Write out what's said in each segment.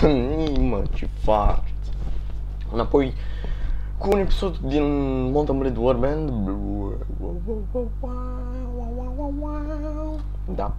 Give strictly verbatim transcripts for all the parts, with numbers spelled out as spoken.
Mă, ce faci? Înapoi cu un episod din Mountain Blade Warband. Da.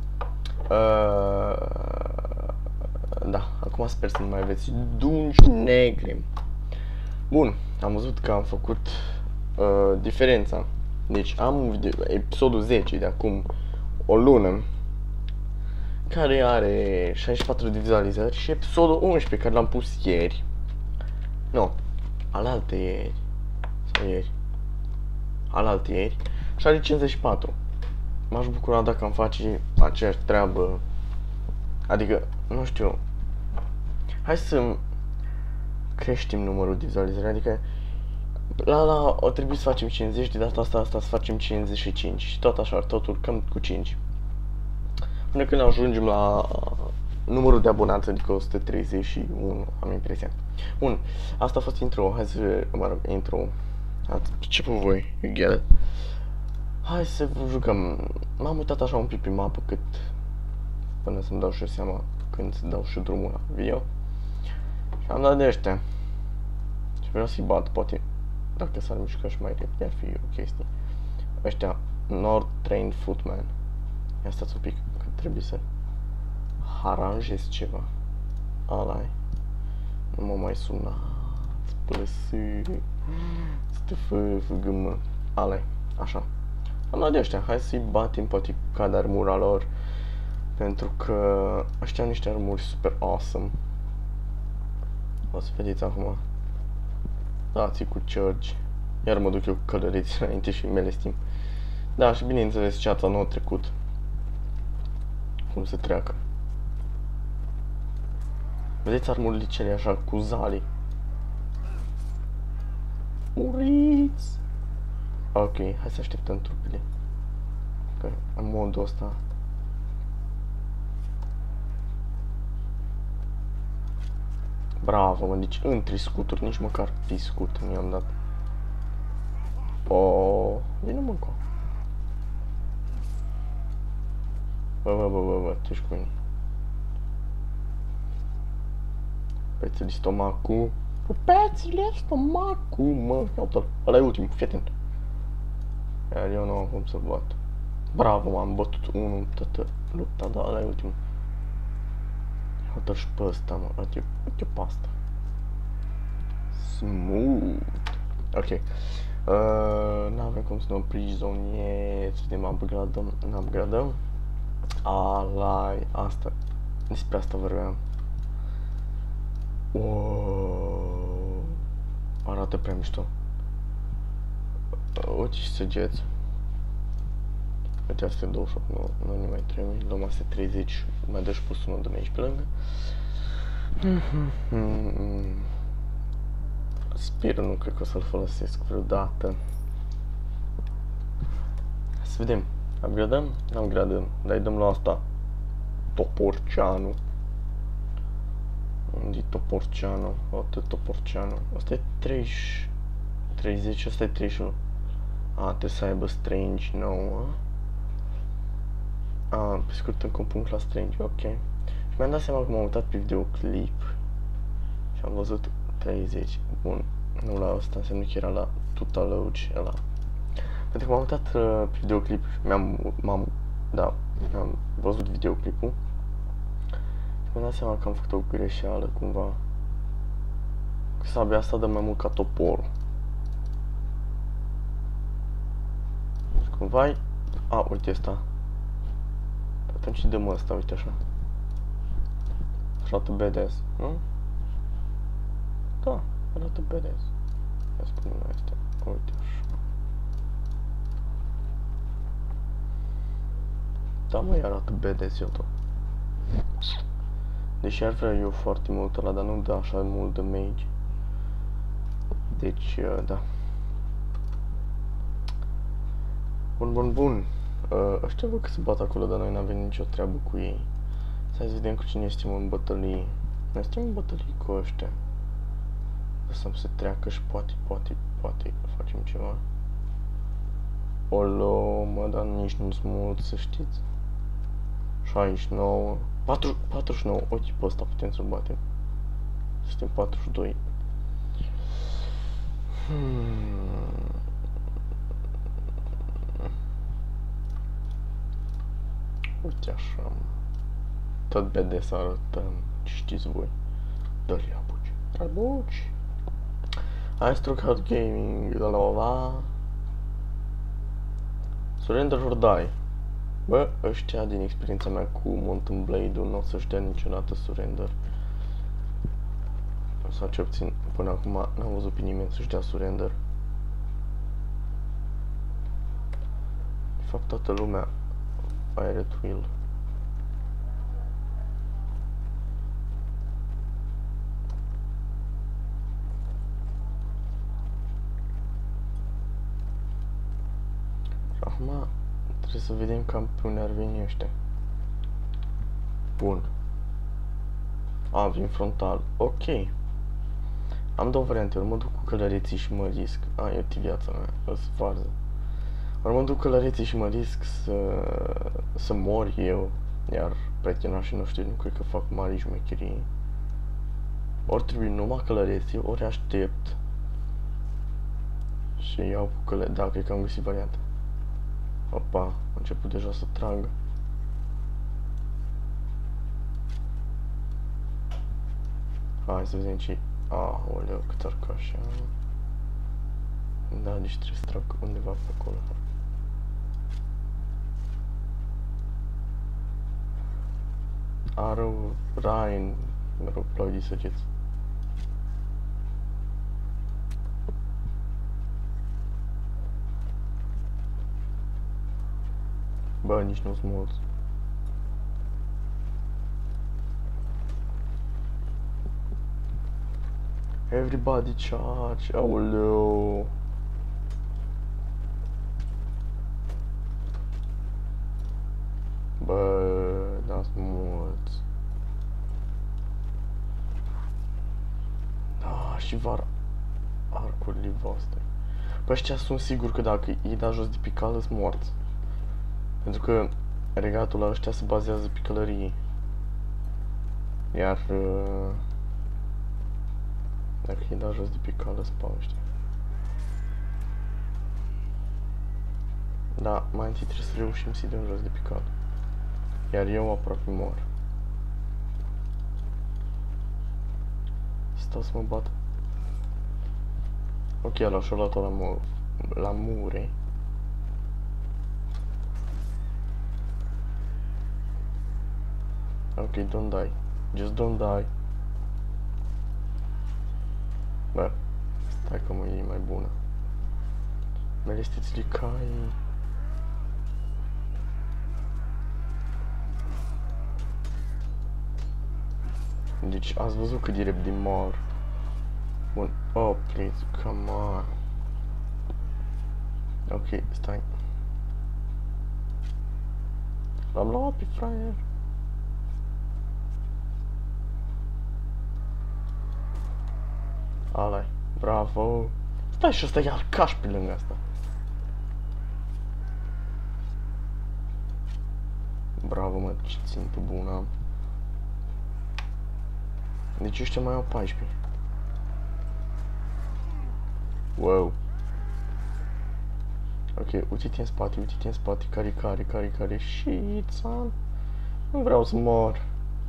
Uh, da, acum sper să nu mai aveți dungi negre. Bun, am văzut că am făcut uh, diferența. Deci am un video, episodul zece de acum o lună, care are șaizeci și patru de vizualizări, și episodul unsprezece care l-am pus ieri. Nu, alaltă ieri. Sau ieri. Alaltă ieri. Și are cincizeci și patru. M-aș bucura dacă am face aceeași treabă. Adică, nu știu. Hai să creștem numărul de vizualizări. Adică la la o trebuie să facem cincizeci, de data asta, asta să facem cincizeci și cinci. Și tot așa, tot urcăm cu cinci. Până când ajungem la numărul de abonați, adică o sută treizeci și unu, am impresia. Bun, asta a fost intro, hai să, mă rog, intro. Ce pe voi, you get it? Hai să jucăm. M-am uitat așa un pic pe mapă cât până să-mi dau și seama când să dau și drumul la video. Și am dat de ăștia. Și vreau să-i bat, poate dacă s-ar mișca și mai repede ar fi o chestie. Ăștia, North Train Footman. Ia stați un pic, că trebuie să aranjez ceva. Ala-i. Nu mă mai suna. Spălăsă. Stăfă, făgâmă. Ala-i. Așa. Am luat de ăștia. Hai să-i batem, poate cade armura lor. Pentru că ăștia au niște armuri super awesome. O să vedeți acum. Dați-i cu charge. Iar mă duc eu cu călăreți înainte și mele stim. Da, și bineînțeles ceața nu a trecut. Cum se treacă. Vedeți armurile cele așa cu zali. Muriți! Ok, hai să așteptăm trupele. Că în modul ăsta. Bravo, mă, deci între scuturi, nici măcar pe scuturi mi-am dat. Oh, vine mă încă. Bă, bă, bă, bă, bă, tu ești cu mine. Pețele stomacul. Pețele stomacul, mă. Iată-l, ăla e ultimul, fii atent. Iar eu nu am cum să bat. Bravo, m-am bătut unul toată lupta, dar ăla e ultimul. Iată-l și pe ăsta, mă, uite, uite pe asta. Smooth. Ok. Uh, N-avem cum să ne prizonieri, să ne upgradăm, ne upgradăm. Alai, asta, despre asta vorbeam. Wow, arată prea mișto. Uite și săgeți. Uite, astea douăzeci și opt, nu, nu ne mai trebuie. Luăm astea treizeci, mai dă și pus unul de aici pe lângă. Sper, nu cred că o să-l folosesc vreodată. Să vedem. Upgradăm? Upgradăm. Dar îi dăm la asta. Toporceanu. Unde-i Toporceanu? Uite Toporceanu. Asta e treizeci. treizeci, asta e treizeci și unu. A, trebuie să aibă Strange nouă. A, pe scurt încă un punct la Strange, ok. Și mi-am dat seama că m-am uitat pe videoclip. Și am văzut treizeci. Bun. Nu la asta, înseamnă că era la Total Load ăla. Pentru că m-am uitat uh, pe videoclip, mi-am, m-am, da, am văzut videoclipul și mi-am dat seama că am făcut o greșeală cumva. Că sabia asta dă mai mult ca toporul. Și cumva -i... A, uite asta. Atunci dăm asta, uite așa. Arată badass, nu? Da, arată badass. Ia spune noi astea, uite așa. Da, mă, arată badass eu tot. Deși ar vrea eu foarte mult ăla, dar nu dă așa mult damage. Deci, uh, da. Bun, bun, bun. Uh, ăștia văd că se bat acolo, dar noi n-avem nicio treabă cu ei. Să vedem cu cine suntem în bătălie. Noi suntem în bătălie cu ăștia. Lăsăm să treacă și poate, poate, poate facem ceva. Olo, mă, dar nici nu sunt mult, să știți. șaizeci și nouă, patruzeci și nouă, uite pe ăsta putem să-l batem. Suntem patruzeci și doi. Hmm. Uite așa. Tot B D să arătăm. Ce știți voi? Dă-li abuci. Abuci. Astrocat Gaming. La la la. Surrender or Die. Bă, ăștia din experiența mea cu Mountain Blade-ul nu o să-și dea niciodată surrender. Sau ce obțin până acum n-am văzut pe nimeni să-și dea surrender. De fapt toată lumea Fire at Will. Și acum trebuie să vedem cam pe unde ar veni ăștia. Bun. A, vin frontal. Ok. Am două variante, ori mă duc cu călăreții și mă risc. A, e viața mea, îți farză. Ori mă duc cu călăreții și mă risc să, să mor eu, iar prietenoșii noștri nu cred că fac mari șmecherii. Ori trebuie numai călăreții, ori aștept și iau cu călă... Da, cred că am găsit varianta. Opa, a început deja să tragă. Hai să vedem ce... Aoleu, cât arcașa. Da, deci trebuie să trag undeva pe acolo. Arău, Ryan, mă rog, plagi săgeți. Bă, nici nu-s mulți. Everybody charge, aoleu. Bă, da-s mulți. Da, și var arcurile voastre. Păi ăștia sunt sigur că dacă îi da jos de pe cal, sunt morți. Pentru că regatul la ăștia se bazează pe călărie. Iar uh, dacă îi da jos de pe cal, sunt pe ăștia. Da, mai întâi trebuie să reușim să-i dăm jos de pe cal. Iar eu aproape mor. Stau să mă bat. Ok, ăla și-o luat-o la, mu la mure. Ok, don't die. Just don't die. Bă, stai că mă e mai bună. Melestiți-li cai. Deci ați văzut cât de repede mor. Bun. Oh, please, come on. Ok, stai. L-am luat pe fraier. Ala-i. Bravo. Stai și ăsta e alcaș pe lângă asta. Bravo, mă, ce țintă bună am. Deci ăștia mai au paisprezece. Wow. Ok, uite-te în spate, uite-te în spate, care, care, care, care, shit, son. Nu vreau să mor.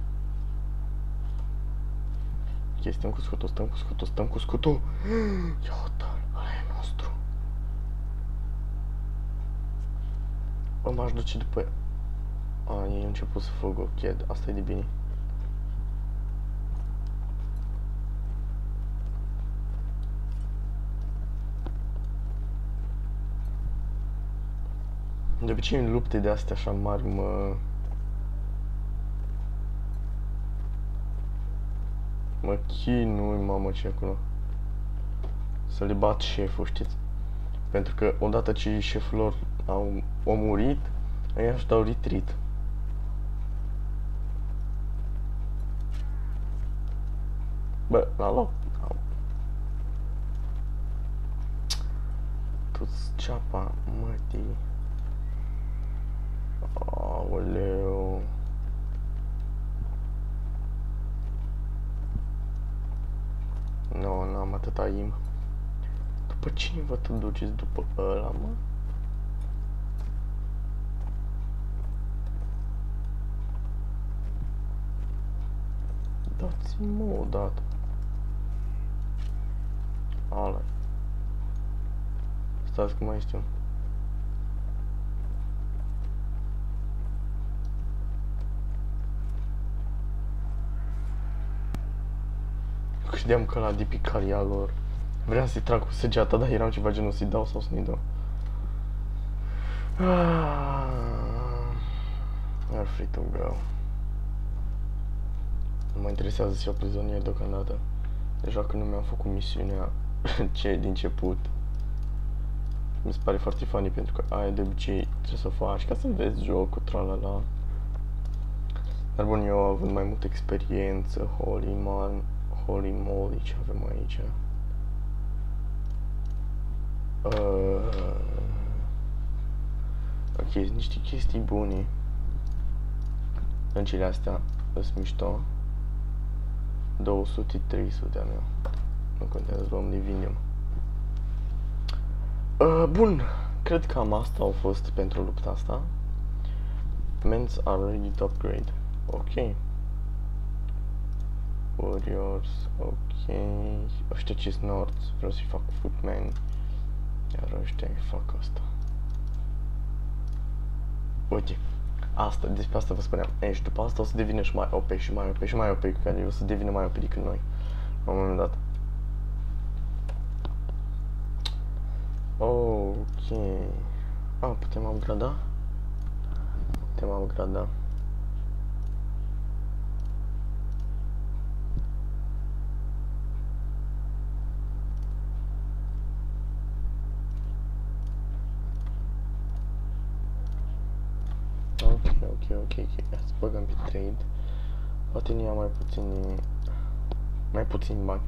Ok, stăm cu scutul, stăm cu scutul, stăm cu scutul. Iată-l, ăla e nostru. Bă, m-aș duce după... A, ei au început să fugă, ok, asta e de bine. De obicei în lupte de astea așa mari mă... Mă chinui, mamă, ce acolo. Să le bat șeful, știți? Pentru că odată ce șeful lor au, au murit, ei își dau retreat. Bă, la loc. Tu-ți ceapa, mătii. Aoleu. am atâta im. După cine vă tu duceți? După ăla, mă? Dați-mi o dată. Ala. Stați că mai știu. Credeam că la dipicaria lor vreau să-i trag cu săgeata, dar eram ceva genul să-i dau sau să nu-i dau. Are free to go. Nu mă interesează să iau prizonier deocamdată. Deja că nu mi-am făcut misiunea ce din început. Mi se pare foarte funny pentru că aia de obicei trebuie să o faci ca să vezi jocul, tralala. Dar bun, eu având mai multă experiență, holy man, holy moly, ce avem aici? Uh, ok, niște chestii bune. Dăncile astea sunt mișto. două sute trei sute a meu. Nu contează, luăm, le vindem. Uh, bun, cred că cam asta au fost pentru lupta asta. Men's are ready to upgrade. Ok. Warriors, ok. Ăștia ce-s nords, vreau să-i fac footman. Iar ăștia îi fac asta. Uite, asta, despre asta vă spuneam. E, și după asta o să devină și mai O P și mai O P și mai O P, cu care o să devină mai O P decât noi. La un moment dat. Ok. A, putem upgrada? Putem upgrada. Ok, ok, ok, ok. Hai să băgăm pe trade. Poate ne ia mai puțin... Mai puțin bani.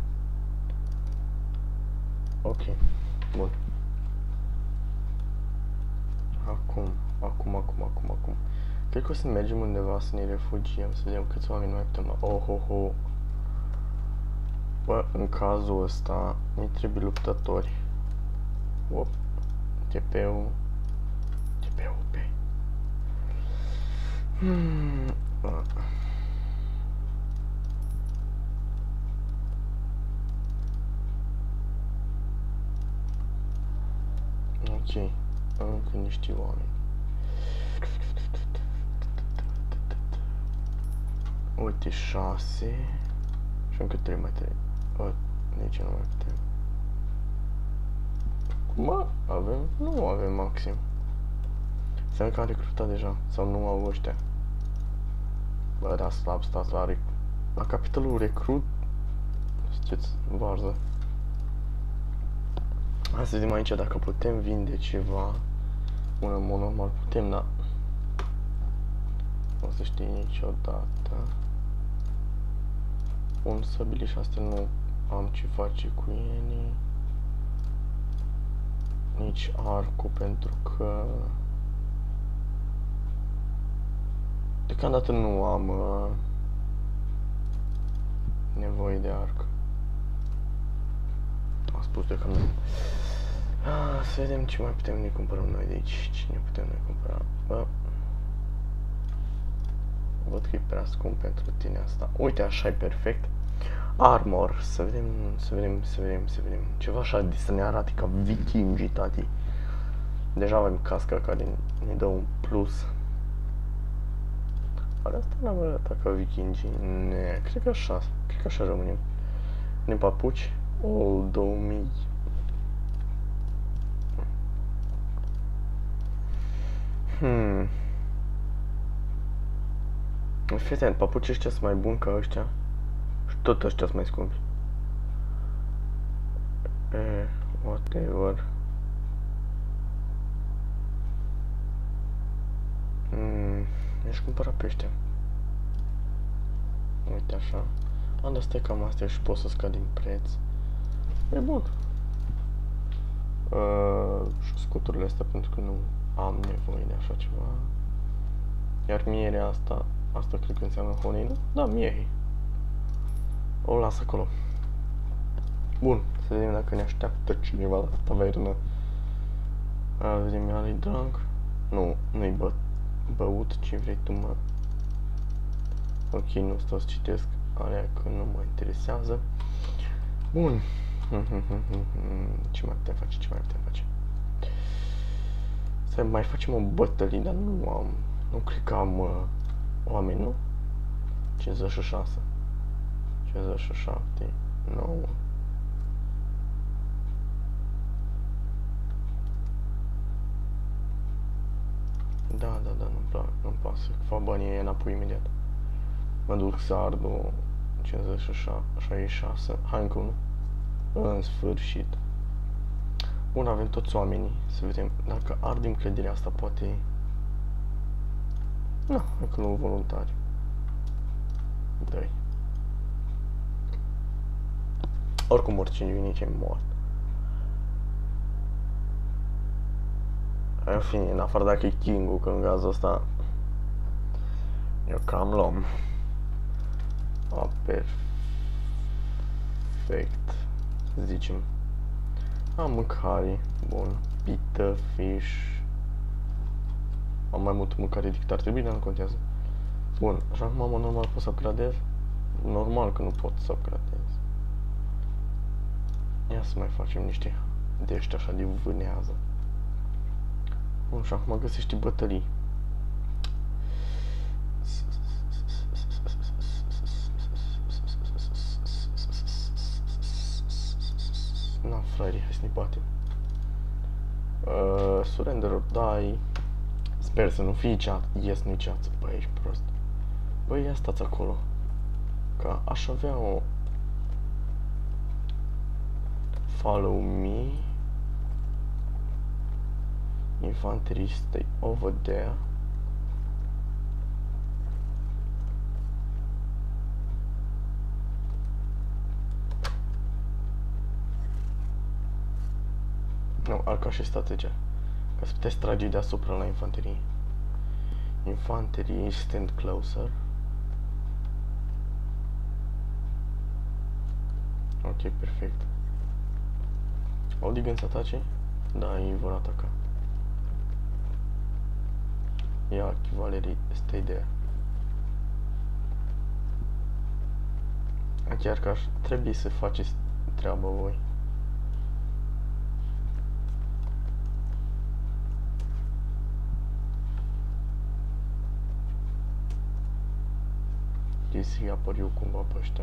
Ok, bun. Acum, acum, acum, acum, acum. Cred că o să mergem undeva să ne refugiem, să vedem câți oameni mai putem la... Oh, oh, oh. Bă, în cazul ăsta, ne trebuie luptători. Op. T P-ul... T P-ul P. Hmm. Ok. Încă niște oameni. Uite, șase. Și încă trei mai trei. O, nici nu mai putem. Mă, avem? Nu avem maxim. Înseamnă că am recrutat deja. Sau nu au ăștia. Bă, da, slab, stați la rec... La capitolul recrut. Știți, varză. Hai să vedem aici dacă putem vinde ceva. Una, în mod normal putem, da. Nu o să știi niciodată. Un săbile și astea nu am ce face cu ele. Nici arcul, pentru că... Deocamdată nu am uh, nevoie de arc. Am spus deocamdată. Ah, să vedem ce mai putem ne cumpărăm noi de aici. Cine putem noi cumpăra? Bă. Văd că e prea scump pentru tine asta. Uite, așa e perfect. Armor. Să vedem, să vedem, să vedem, să vedem. Ceva așa de să ne arate ca vikingii, tati. Deja avem casca care ne dă un plus. Oare asta n-am arătat ca vikingii? Ne, cred că așa, cred că așa rămânem. Ne papuci? O, două mii. Hmm. Fii atent, papuci ăștia sunt mai buni ca ăștia. Și tot ăștia sunt mai scumpi. Eh, whatever. Hmm. Mi-aș cumpăra pe ăștia. Uite așa. Am de astea cam astea și pot să scad din preț. E bun. Uh, și scuturile astea pentru că nu am nevoie de așa ceva. Iar mierea asta, asta cred că înseamnă honey, nu? Da, miere. O las acolo. Bun, să vedem dacă ne așteaptă cineva la tavernă. A, vedem, ăla-i drunk. Nu, nu-i bă băut, ce vrei tu, mă. Ok, nu stau să citesc alea că nu mă interesează. Bun. Ce mai putem face, ce mai putem face? Să mai facem o bătălie, dar nu am, nu cred că am uh, oameni, nu? cincizeci și șase, cincizeci și șapte, nouă. Da, da, da, nu-mi plac, nu-mi pasă, fac banii înapoi imediat. Mă duc să ard o cincizeci și șase, șaizeci și șase, hai încă unul. În sfârșit. Bun, avem toți oamenii, să vedem dacă ardem clădirea asta, poate... Nu, încă nu voluntari. Doi. Oricum, oricine vine ce moart. În fine, în afară dacă e King-ul, că în cazul ăsta eu cam luăm. A, perfect. Zicem. Am mâncare, bun. Pită, fish. Am mai mult mâncare decât ar trebui, dar nu contează. Bun, așa cum am normal pot să upgradez? Normal că nu pot să upgradez. Ia să mai facem niște de ăștia așa de vânează. Bun, și acum găsești bătării. Na, fraieri, hai să ne batem. Uh, surrender or die. Sper să nu fii chat. Yes, nu-i chat. Băi, ești prost. Băi, ia stați acolo. Că aș avea o... Follow me. Infantery, stay over there. Nu, arca și strategia. Ca să puteți trage deasupra la infanterie. Infanterie, stand closer. Ok, perfect. Au de gând să atace? Da, ei vor ataca. Ia, Valerii, stay there. Chiar că aș trebui să faceți treaba voi. Să-i apăr eu cumva pe ăștia.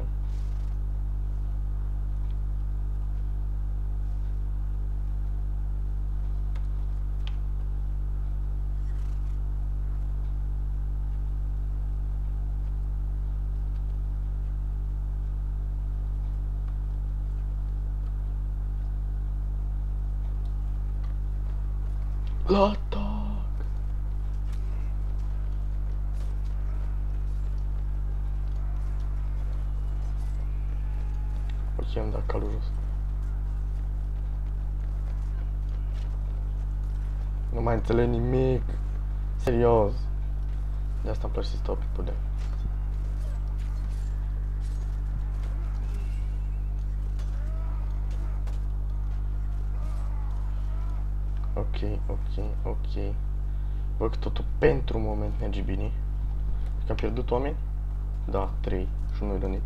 La atac! Ok, am dat calul jos. Nu mai înțeleg nimic. Serios. De asta îmi place să stau pe podea. Ok, ok, ok. Văd că totul pentru un moment merge bine. Că am pierdut oameni? Da, trei și unul rănit.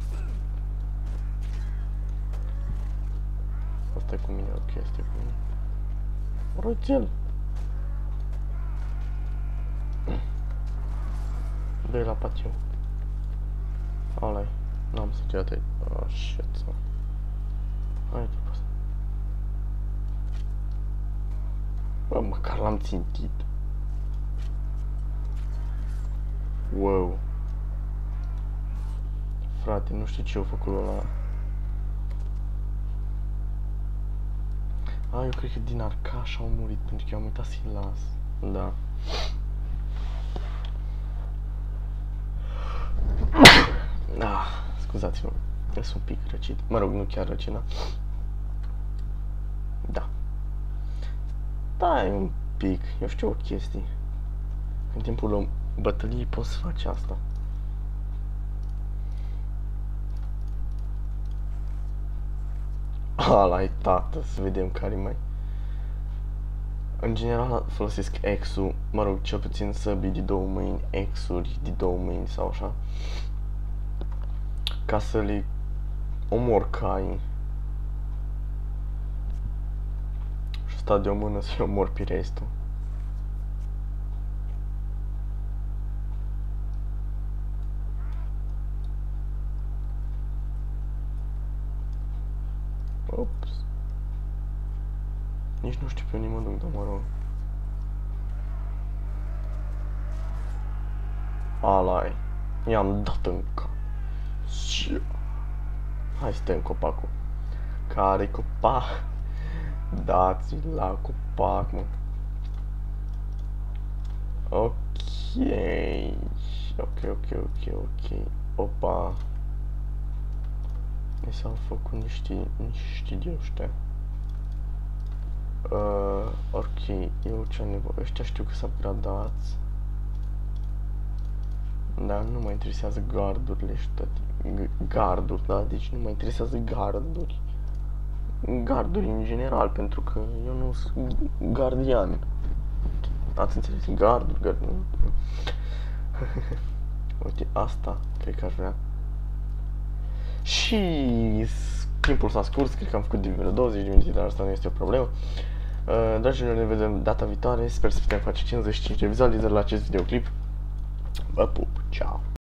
Asta e cu mine, ok, asta e cu mine. Roțel! Dă-i la patiu. Ala-i. N-am săgeat aici. Oh, shit. Hai, după asta. Bă, măcar l-am țintit. Wow. Frate, nu știu ce au făcut ăla. A, eu cred că din Arcaș au murit, pentru că eu am uitat să-i las. Da. Ah, scuzați-mă, eu sunt un pic răcit. Mă rog, nu chiar răcit, da? Da. Da, e un pic, eu știu o chestie. În timpul bătăliei poți să faci asta. Ala-i tată, să vedem care mai. În general folosesc X-ul, mă rog, cel puțin săbii de două mâini, X-uri de două mâini sau așa, ca să le omor cai. Și sta de o mână să-i omor pe restul. Ops. Nici nu știu pe unde mă duc, dar mă rog. Ala-i. I-am dat în cap. Hai să tăiem copacul. Care-i copac? Dați la copac, mă. Ok. Ok, ok, ok, ok. Opa. Mi s-au făcut niște, niște de ăștia. Uh, ok, eu ce-am nevoie? Ăștia știu că s-a gradați. Dar nu mă interesează gardurile și toate. Garduri, da? Deci nu mă interesează garduri. Garduri în general, pentru că eu nu sunt gardian. Ați înțeles? Garduri, garduri. Uite, asta cred că aș vrea. Și timpul s-a scurs, cred că am făcut de vreo douăzeci de minute, dar asta nu este o problemă. Uh, dragilor, ne vedem data viitoare, sper să putem face cincizeci și cinci de vizualizări la acest videoclip. Vă pup, ceau!